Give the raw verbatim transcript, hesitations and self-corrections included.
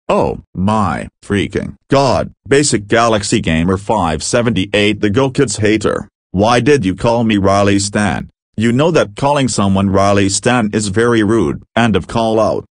Oh my freaking god, Basic Galaxy Gamer five seventy-eight the Go Kids hater, why did you call me Riley Stan? You know that calling someone Riley Stan is very rude. End of call out.